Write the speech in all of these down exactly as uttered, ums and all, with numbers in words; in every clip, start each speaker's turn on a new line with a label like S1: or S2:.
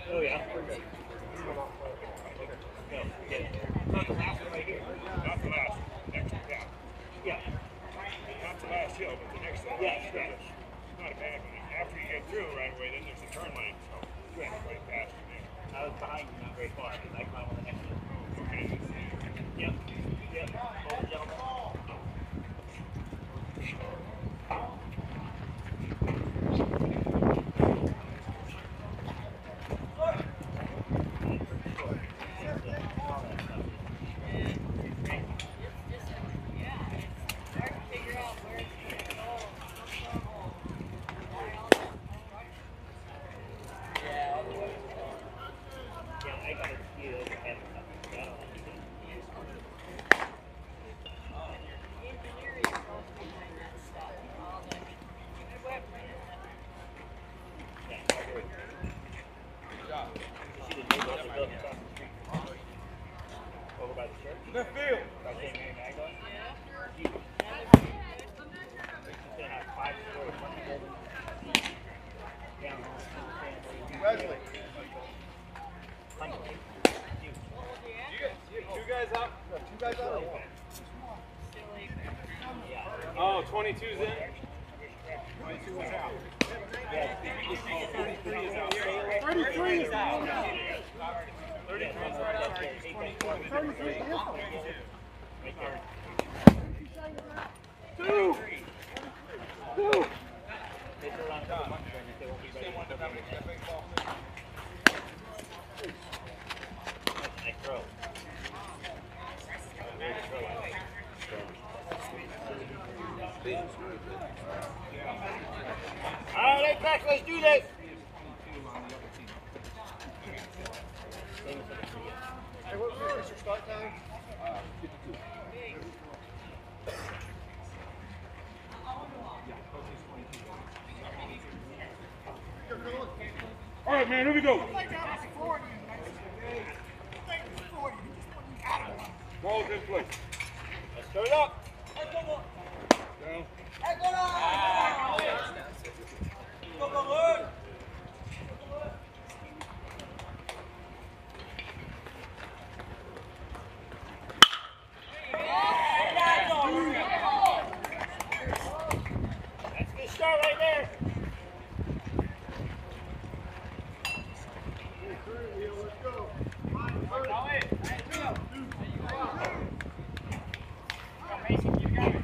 S1: Oh yeah. No, yeah. Not the last one right here.
S2: Not the last one. Next, yeah.
S1: Yeah.
S2: Not the last hill, but the next one.
S1: Yeah, yeah.
S2: Not a bad one. After you get through right away, then there's a turn lane. So
S1: Yeah.
S2: right past it there.
S1: I was behind you not very far because I climbed on the next one.
S2: Okay.
S1: Yep. Yep. Hold the gentleman.
S2: The field. Wesley. You get two guys out? Two guys out or one? Oh, twenty-two's in? twenty-two is out. thirty-three is out. thirty-three is out. thirty-three is right out. thirty-three is out. Two. Two.
S1: Nice throw. All right, back, let's do this.
S2: Hey, what was your start time? Uh, fifty-two. All right, man, here we go. Ball's in place.
S1: Let's throw it up.
S2: Down.
S1: That's a good start right there.
S2: Let's go.
S3: Mason, you got it.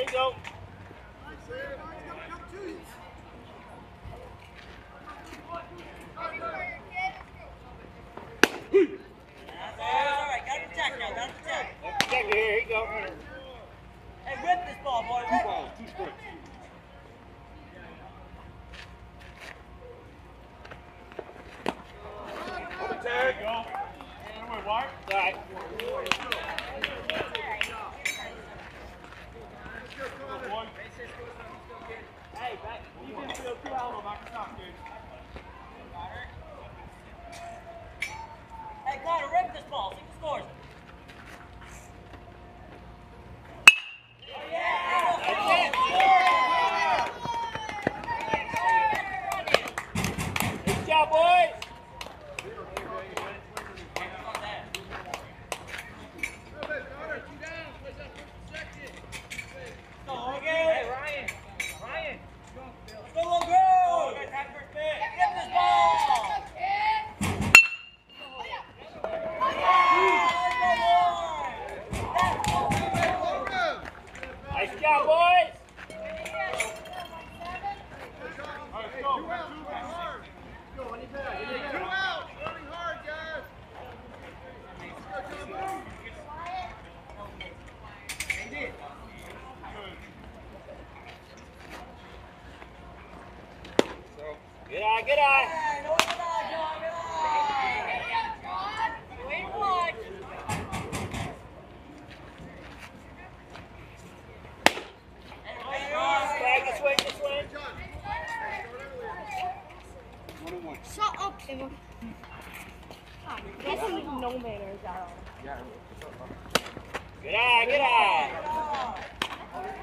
S1: you go.
S4: Alright, gotta protect now, gotta protect.
S1: Protect it here. Here you go.
S4: Hey, rip this ball, boy, rip it.
S2: Two strikes.
S1: There you go. All right.
S3: Hey, back. You can feel two out of my stop, dude.
S4: Hey, Connor, rip this ball, see who scores.
S1: Good job, boys.
S3: Hey, Ryan. Ryan.
S4: Let's go, little girl. Rip this ball.
S1: Nice job, boys. Good eye, good eye.
S4: Hey, no, good eye, John, good eye. Wait and watch. Hey, John.
S1: Flag this way, this way.
S2: One and one.
S5: Shut up, Emma. That's no manners at all.
S1: Good eye, good eye.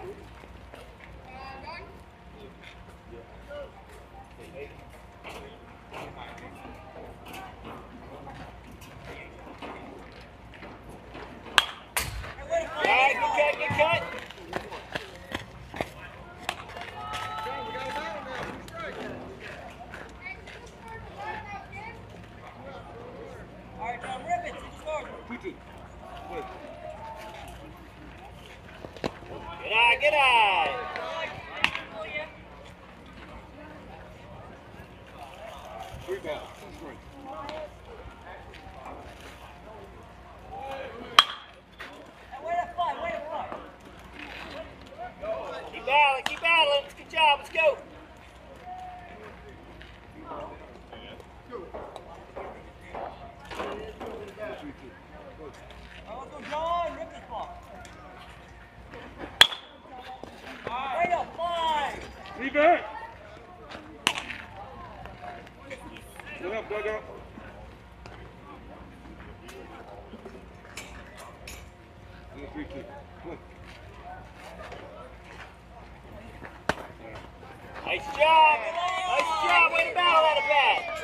S1: All right, good cut, good cut.
S4: All right, John, rip it, see who scores.
S2: Two two. Good.
S1: Good eye, good eye.
S2: Three balls. Two strikes.
S4: Hey, way to fight, way to fight.
S1: Keep battling, keep battling. Good job, let's go.
S2: Three two. Good.
S4: All right, let's go, John, rip this ball. Way to fight.
S2: Three back. Get up, dugout. And a three two. Good.
S1: Nice job. Nice job. Way to battle out of bat.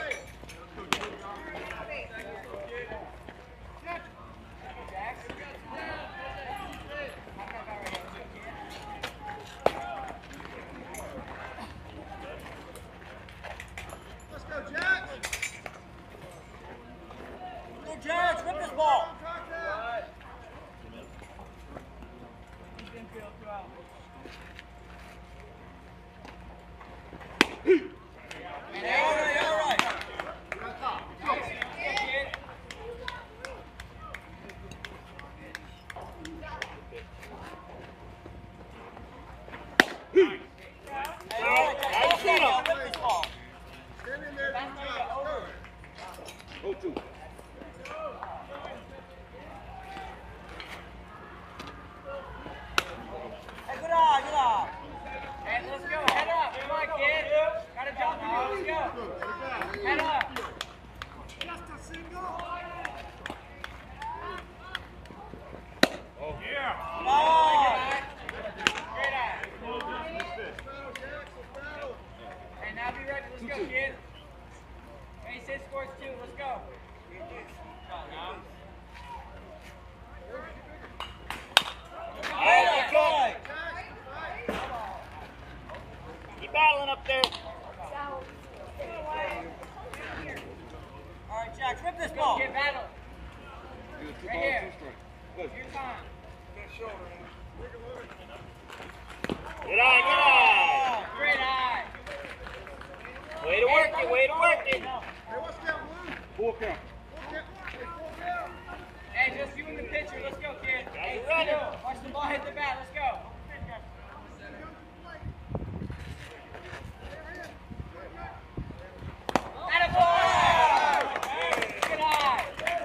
S4: Go, Jax, rip this ball. Hey, all right, all right. Hey, all right,
S1: Nice
S4: okay, now
S1: job.
S4: rip this ball.
S2: Oh two.
S4: Hey, good eye, good eye.
S3: Hey, let's go. Head up. Come on, kid. Gotta jump in here. Let's go. Head up.
S1: Oh, yeah.
S4: Oh.
S3: Great eye. Hey, now be ready. Let's go, kid. Hey, Sid scores two. Let's go.
S1: All right, good cut. Keep battling up there.
S4: All right, Jax, rip this ball.
S1: Good eye, good eye.
S3: Great eye.
S1: Way to work it, way to work it.
S2: Hey, what's that, Blue?
S6: Full count.
S3: Hey, just you and the pitcher. Let's go, kid. Hey,
S1: ready.
S3: Stu, watch the ball hit the bat. Let's go. Attaboy! Good eye.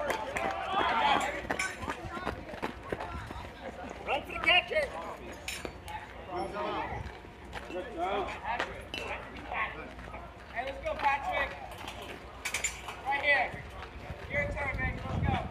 S1: Run for the catcher.
S3: Hey, let's go, Patrick. Right here. Your turn, baby. Let's go.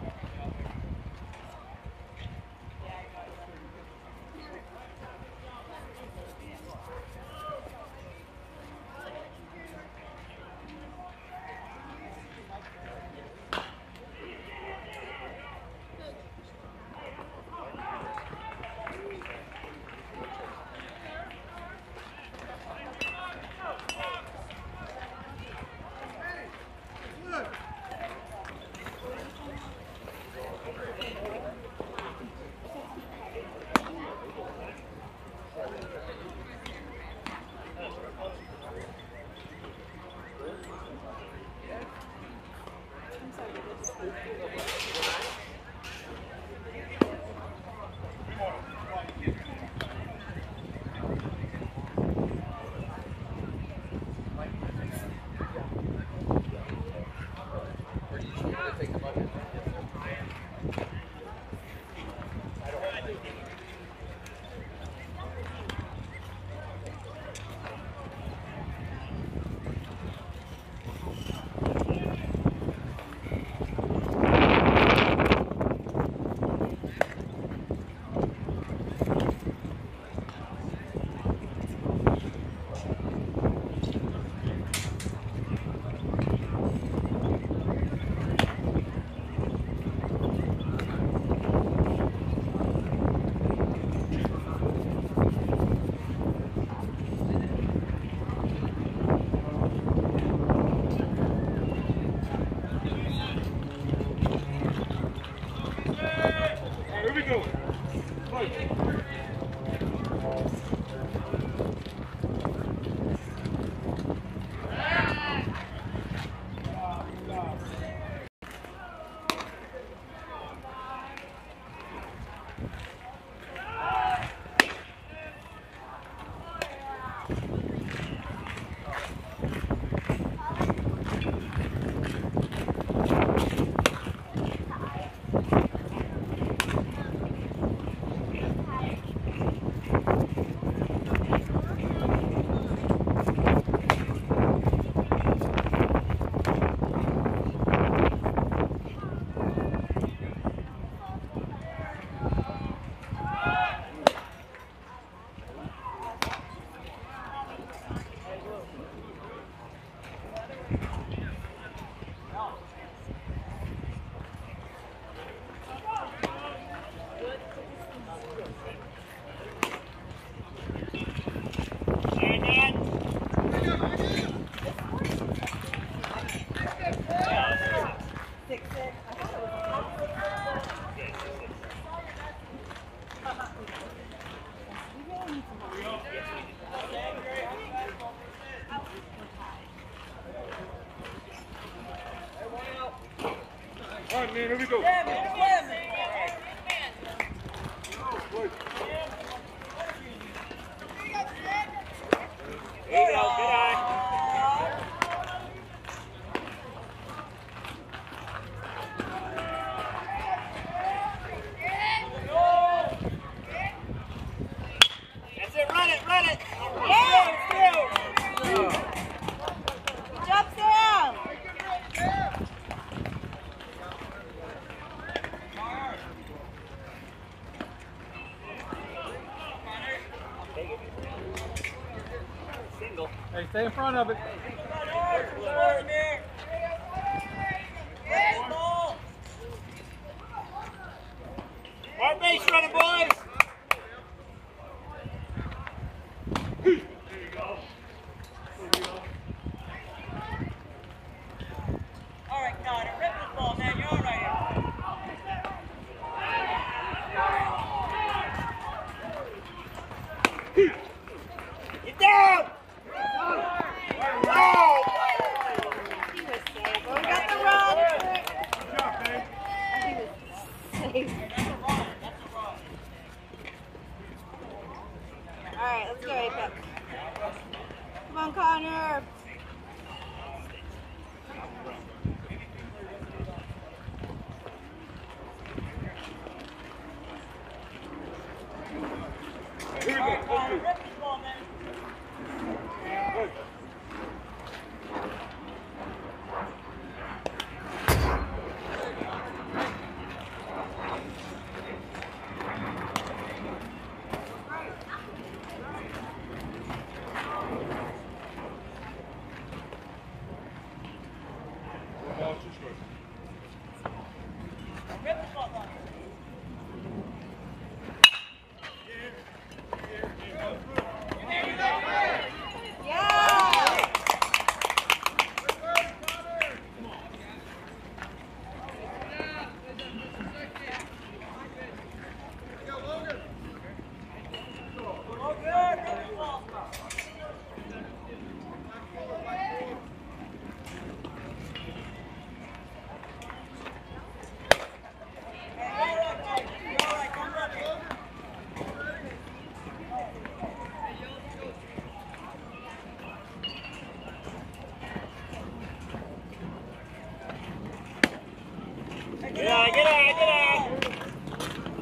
S6: Here we go. Fight. All right, man, here we go.
S1: There you go, good eye. That's it, run it, run it.
S5: Yeah. Good job, Sam.
S1: Single.
S6: Hey, stay in front of it.
S1: Hard base running, boys.
S3: All right, Connor, rip this ball, man. You're all right here.
S5: go, Apex. Come on, Connor.
S6: Here we go. Let's go.
S1: Rip this ball, man.
S6: Good. Ball too short.
S1: Rip this ball, man.
S5: Yeah!
S1: Oh, good. Rip this ball. Get out, get out, get out!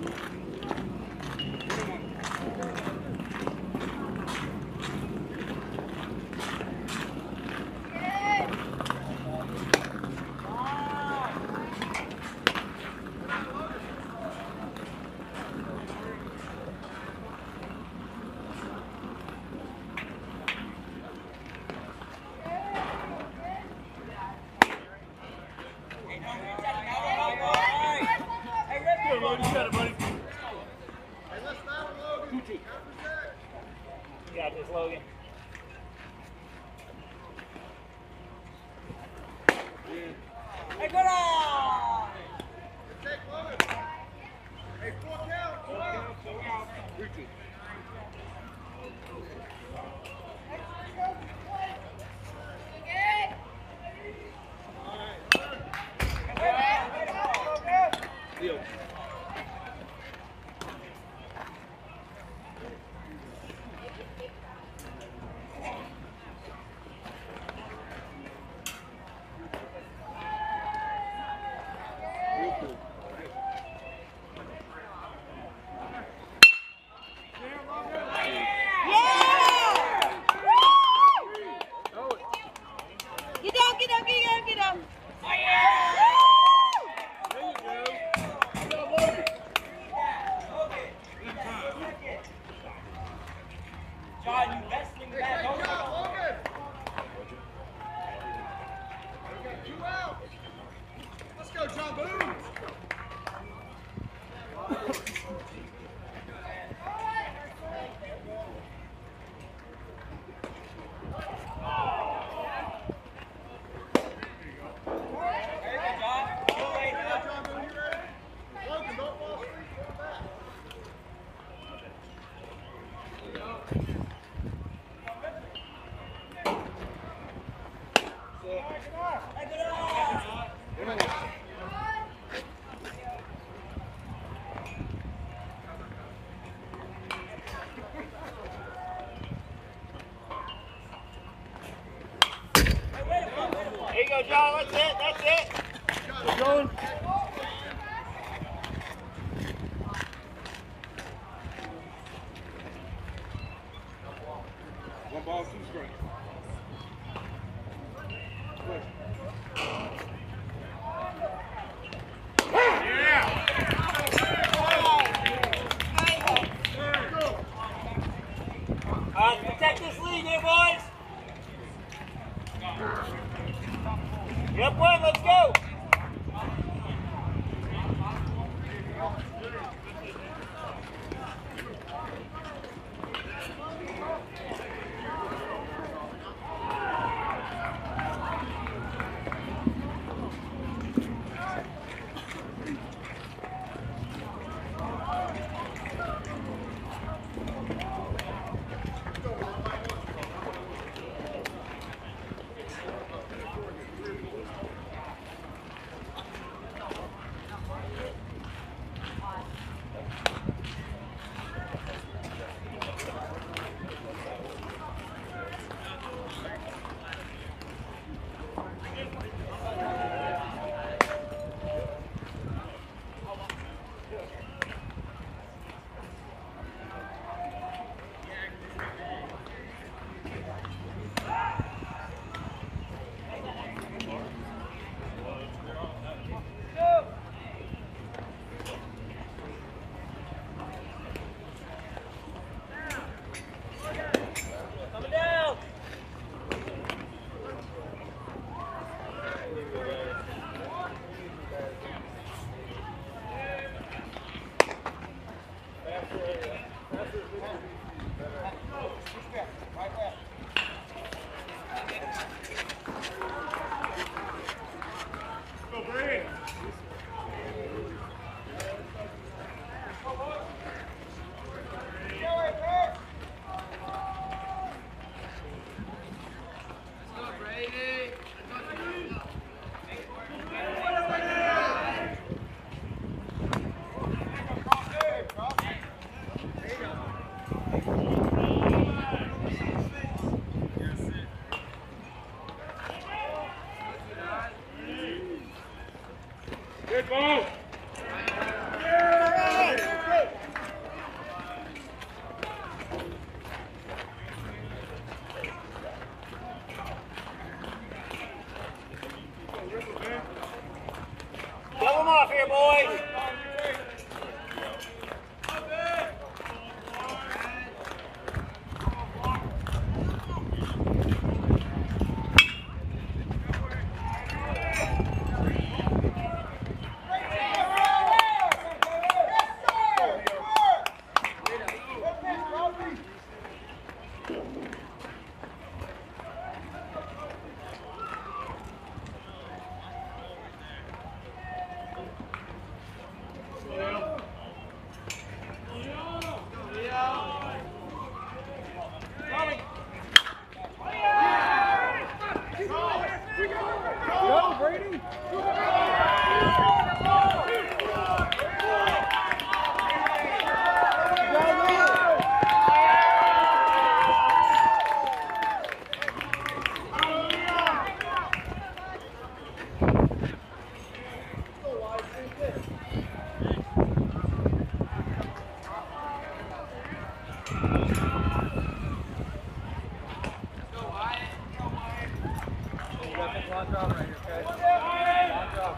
S6: Good, Logan. You got it, buddy.
S1: You got this, Logan. Hey, good on!
S6: Reach it. Deal. Real cool.
S5: Yeah! Woo!
S6: Throw it.
S5: Get down, get down, get down, get down.
S6: There you go. You got Logan.
S1: John, you best thing back. Go, go, go.
S2: Let's go, John Boone.
S1: There you go, John. Go right now.
S2: John Boone, you ready? Logan, don't fall asleep. Go back.
S1: Hey, good on! There you go, John. That's it. That's it.
S6: Keep going. One ball, two strikes. Push.
S1: Uh, protect this lead here, boys. Yep, one. Let's go.
S2: John drop right here, okay? John drop.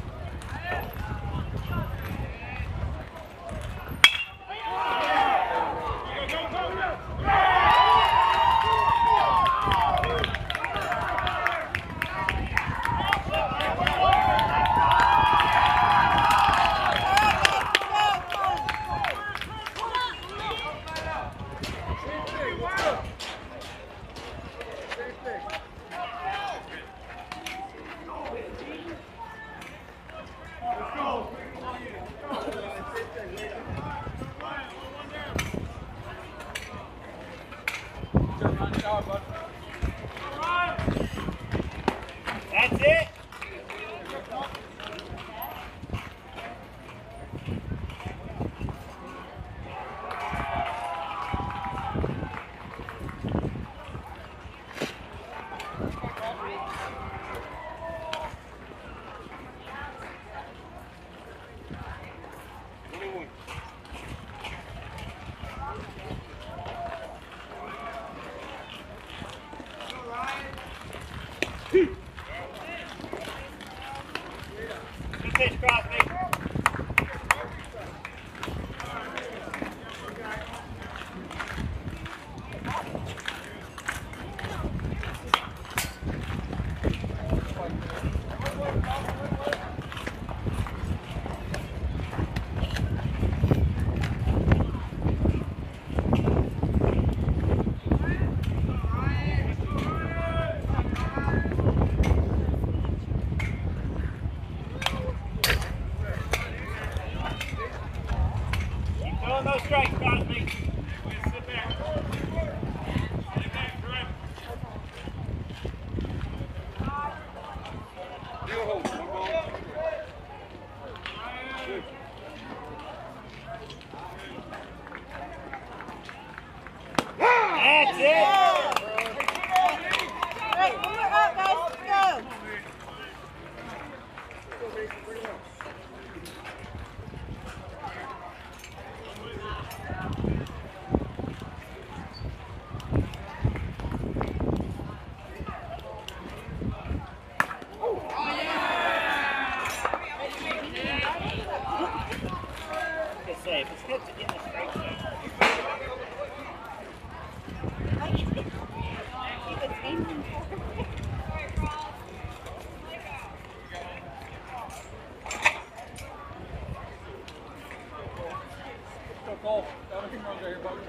S1: That's it. Good pitch, Crosby. Keep throwing those strikes, Crosby. Sit back. Sit back, correct.
S6: Deal hold. One ball. Good.
S1: That's it.
S5: Right, when we're up, guys, let's go.
S1: Good save. It's good to get the strike zone.
S5: Keep it aiming for.
S2: Go, Cole. Down the runs right here, bud.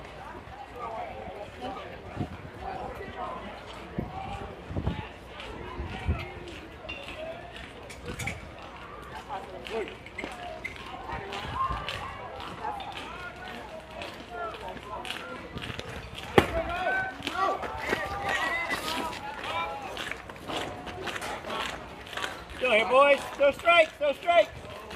S1: Go here, boys. Go strikes. Go strikes.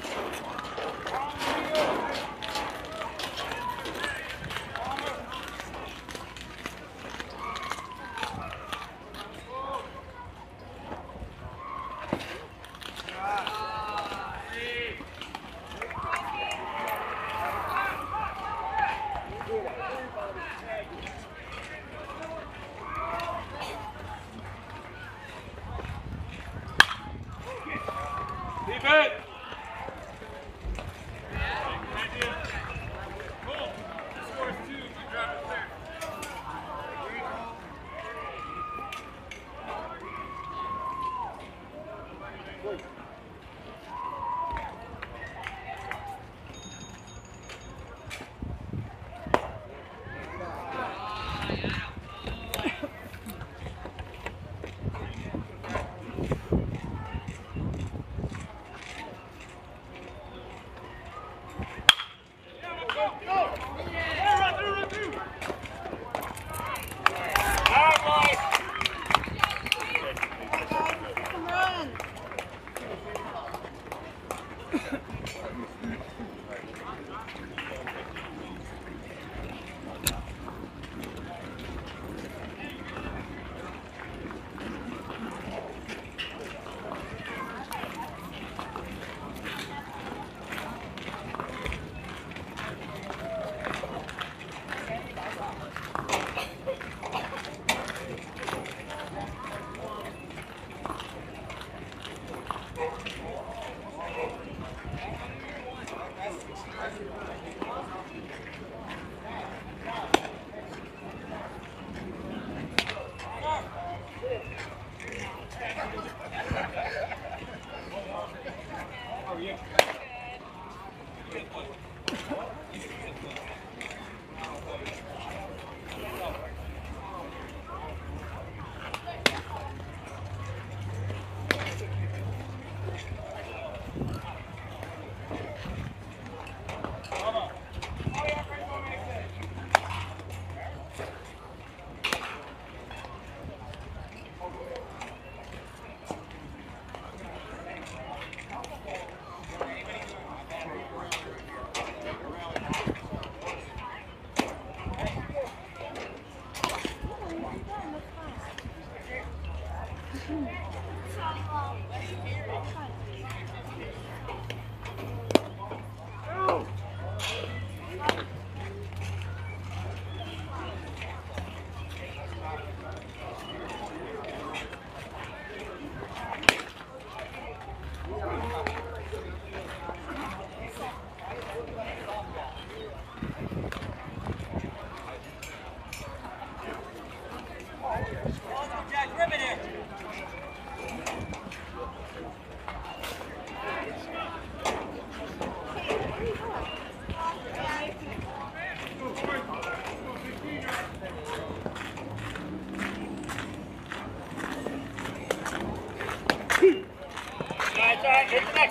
S6: Keep it.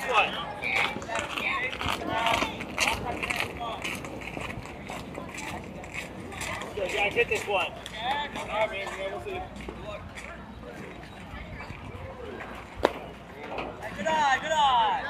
S1: one. Go, Jack, hit this one. All right, man, yeah, we'll see.
S3: Good eye, good eye.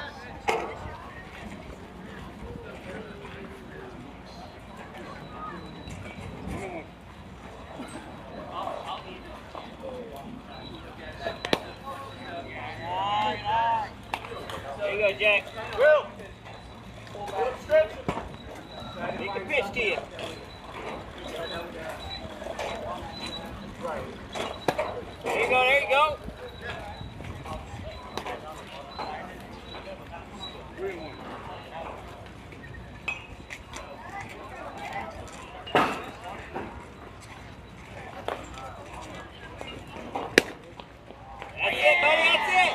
S1: There you go, Jack. Will. Stretch. He can pitch to you. There you go, there you go. That's it, buddy, that's it.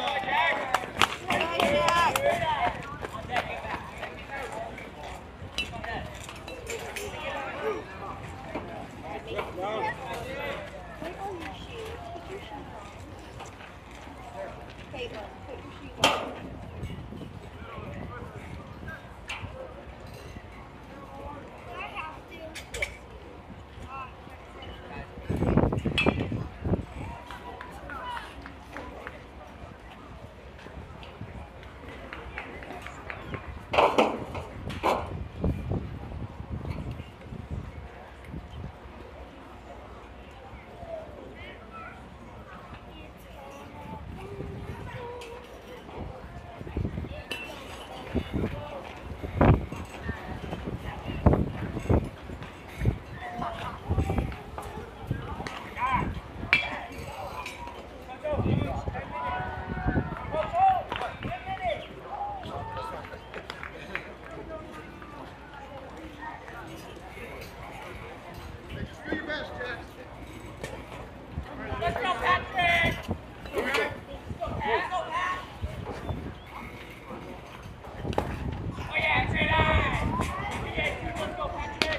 S3: Let's go, Patrick! Let's go, Pat! Oh yeah, straight eye! Yeah, two, let's go, Patrick!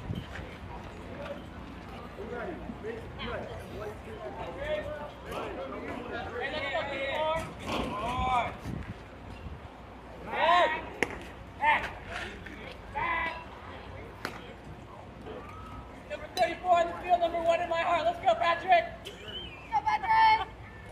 S3: Hey, let's go, P four! Pat! Pat! Pat! Number thirty-four on the field, number one in my heart. Let's go, Patrick!
S4: Go, Patrick!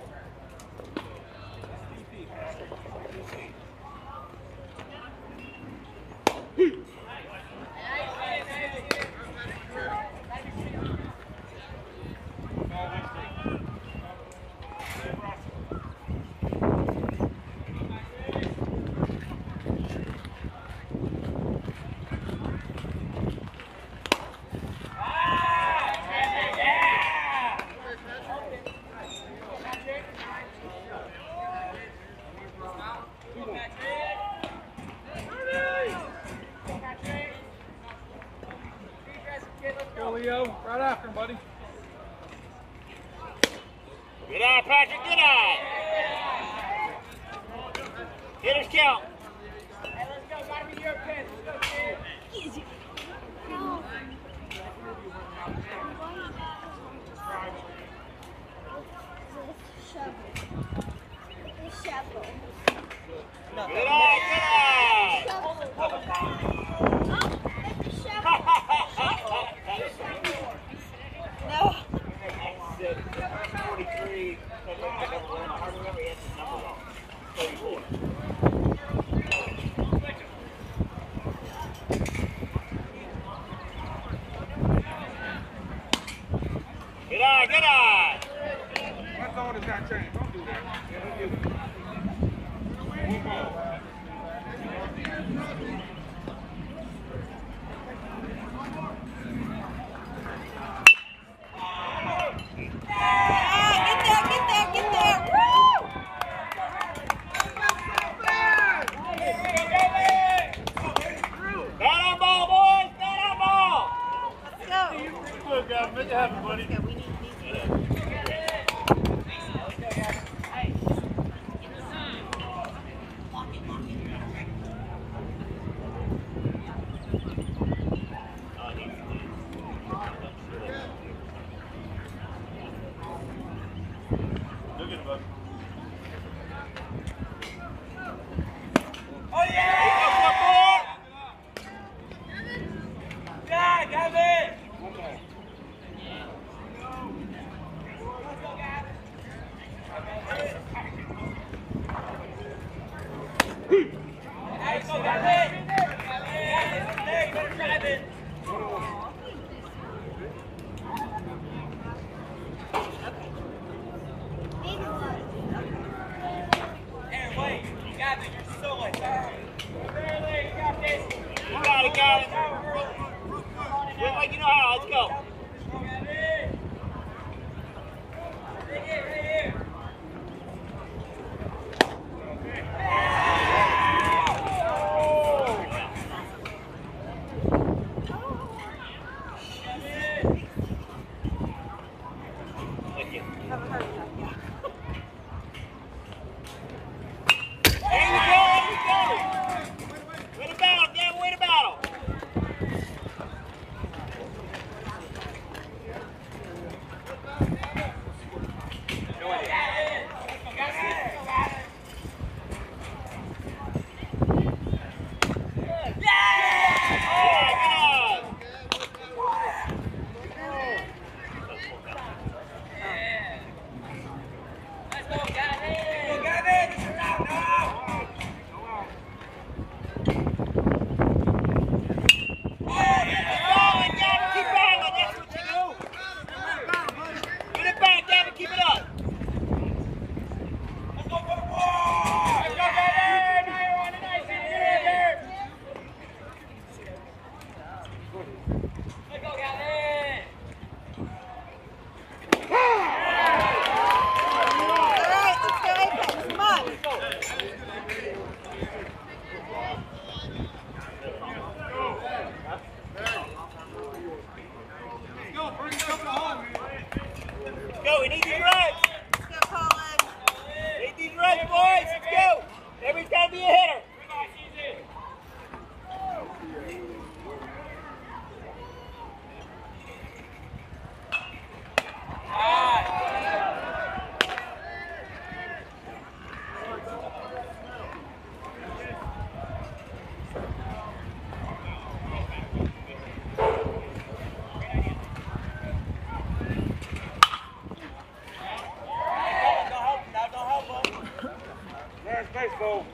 S6: Go, Leo. Right after him, buddy.
S1: Good eye, Patrick, good eye. Hitters count.
S3: Hey, let's go. Gotta be your pitch. Let's go, kid.
S4: Easy. No. Shovel. The shovel.
S1: Good eye, good eye.
S4: Shovel. Oh, it's a shovel. No.
S1: forty-three. I remember he had the number wrong. thirty-four. Good eye, good eye.
S6: My thought is not changed. Don't do that. One ball.
S5: Get there, get there, get there. Woo!
S1: Bat on ball, boys. Bat on ball.
S5: Let's go.
S1: Good, guys. Make it happen, buddy.
S5: Okay, we need these.
S1: Look at him, bud. Let's go. We need these runs.
S5: Let's go, Colin.
S1: Need these runs, boys. Let's go. Everybody's got to be a hitter.
S6: Last base, though.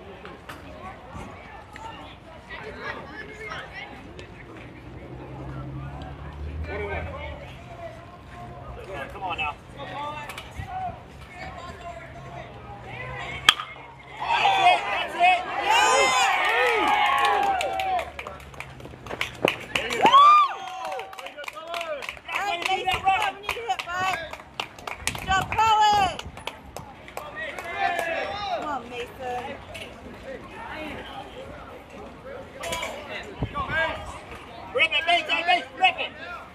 S1: Come on now. That's it. That's it. There you go.
S5: All right, Mason, come on, we need to hit, bud. Jump, Colin. Come on, Mason.
S1: Rip it, base, on base, rip it.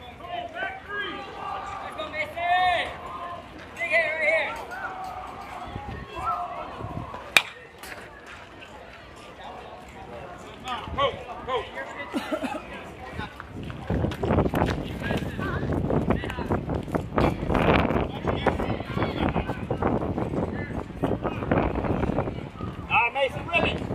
S3: Let's go, Mason. Big hit right here.
S6: Go, go.
S1: All right, Mason, rip it.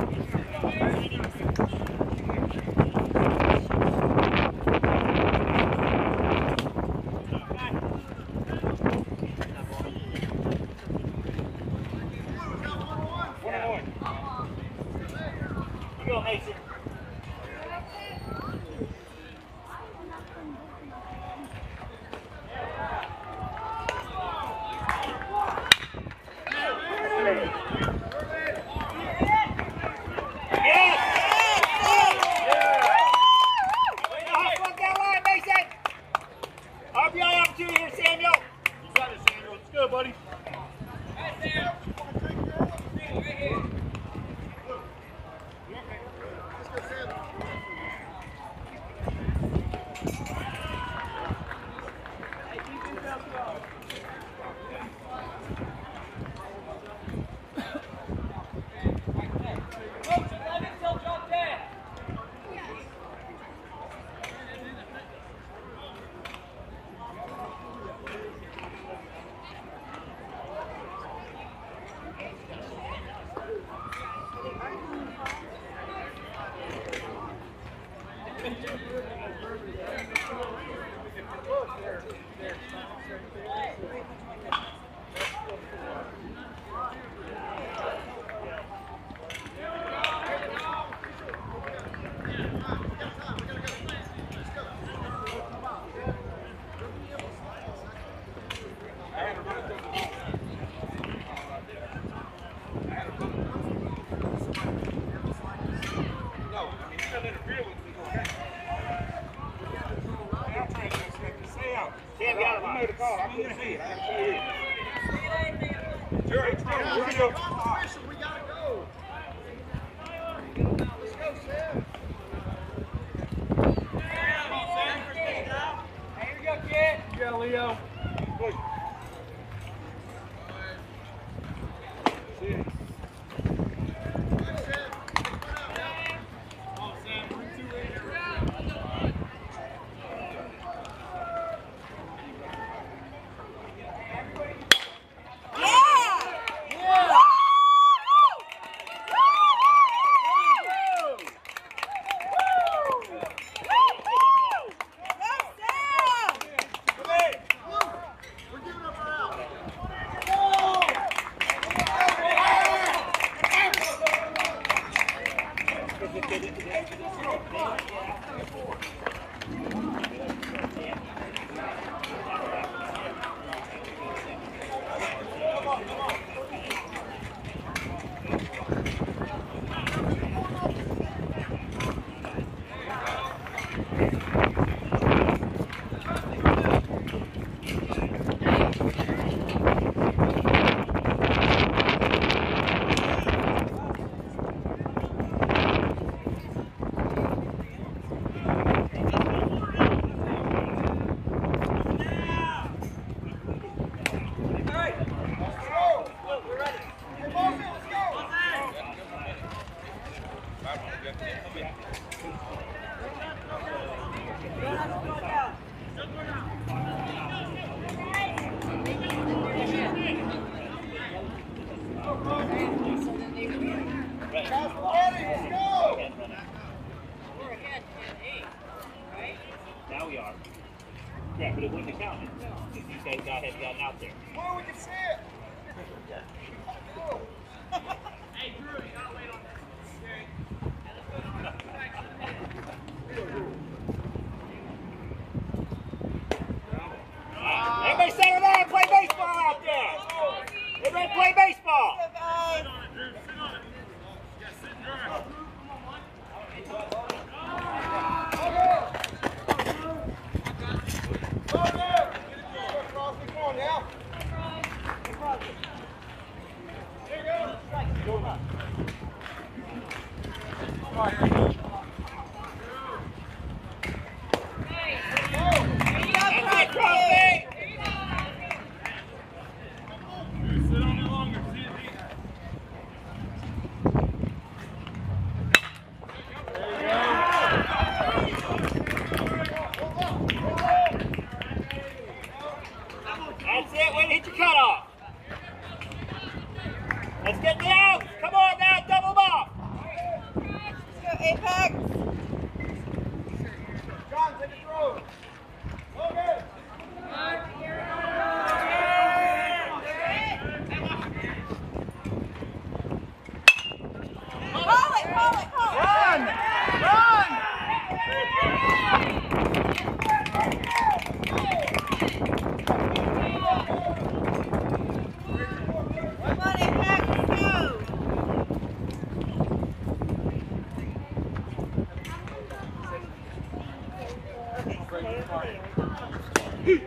S6: One on one.
S1: You go, Mason. Yes! Way to hustle up that line, Mason! R B I opportunity here, Samuel. You got it, Samuel. Let's go, buddy.
S3: Right there. Right here. Coach, eleven till drop dead.
S1: Sam, get out of
S6: I
S1: line.
S6: made a call. I couldn't see it. I had to see it. Sure, it's good. Here we go.
S2: We gotta go. Let's go, Sam.
S3: Hey, here we go, kid.
S6: Yeah, Leo. Push. See it.
S2: We're giving up our out.
S1: guy had gotten out there.
S6: Well, we can see it.
S3: Hey, Drew, you gotta wait on this.
S1: Everybody settle down, play baseball out there. Everybody play baseball.
S5: Go, guys.
S6: Cross the corner now.
S1: That's it, Crosby. That's it, way to hit your cutoff. Let's get the outs. Come on now, double them up.
S5: Let's go, Apex.
S6: John, take it through. Okay.
S5: Call it, call it, call it.
S6: Run! Run!
S5: Come on, Apex, let's go. Okay, stay over here.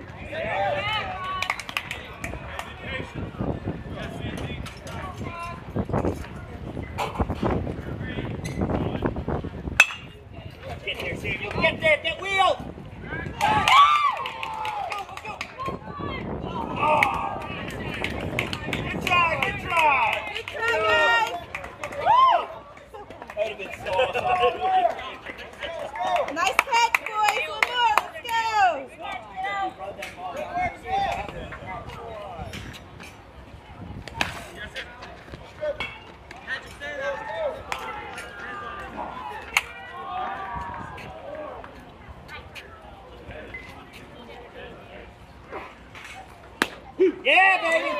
S1: Get there, Samuel. Get there, get wheel. Oh. Good try, good try.
S5: Good try, guys.
S1: Woo! That would have been so awesome.
S5: Nice catch, boys. One more, let's go.
S1: Yeah, baby.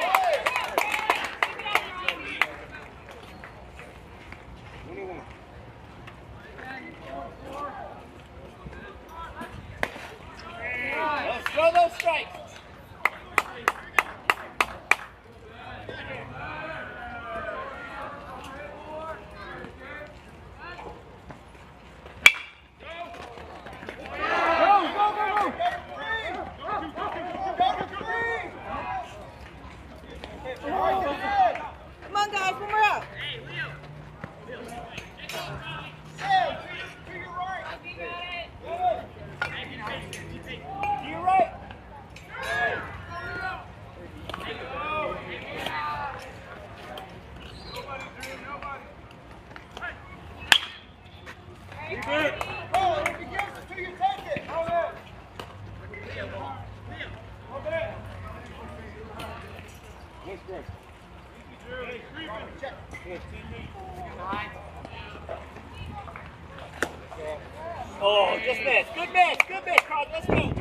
S1: Let's throw those strikes.
S5: Come on, guys, one more out.
S1: To your right.
S6: Oh, if he gives it to you, take it. Okay. Okay.
S1: Oh, just missed. Good miss. Good miss, Carl. Let's go.